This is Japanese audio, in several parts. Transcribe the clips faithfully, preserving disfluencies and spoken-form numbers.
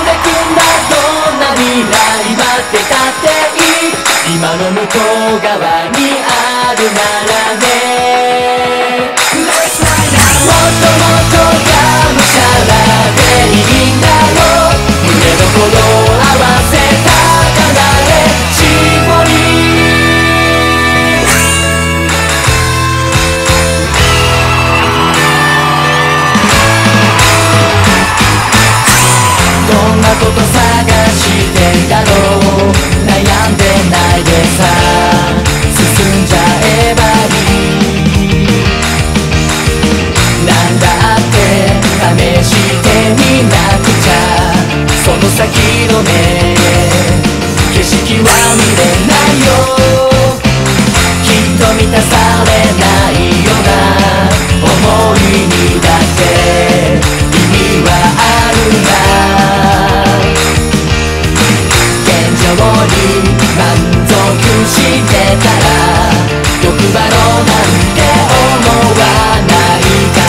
んでくんだ。どんな未来待ってたっていい。今の向こう側にあるならね。もっともっとがむしゃらでいいんだろう。胸の鼓動合わせた奏で絞り。どんなこと探してんだろう。悩んでないでさ、進んじゃえばいい。なんだって試してみなくちゃ。その先のね、景色は見れないよ。きっと満たされないような想いにだって意味はあるんだ。現状に満足してたら欲張ろうなんて思わないから。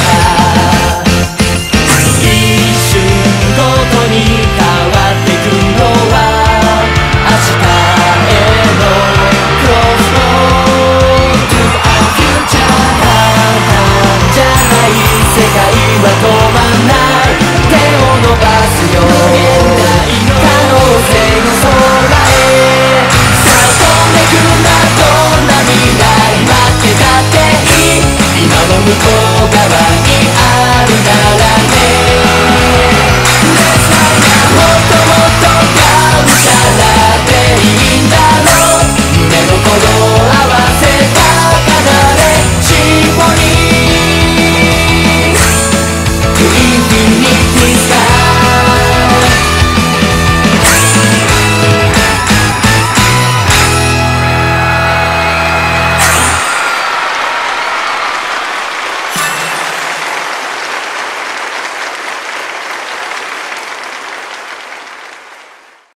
一瞬ごとに変わってくのは明日への Crossroad to our future。 簡単じゃない、世界は止まんない。手を伸ばすよ、無限大可能性の空へ。さあ飛んでくんだ。どんな未来待ってたっていい。今の向こう側にあるならね。もっともっとがむしゃらでいいんだろう。胸の鼓動合わせた奏で絞り。インフィニ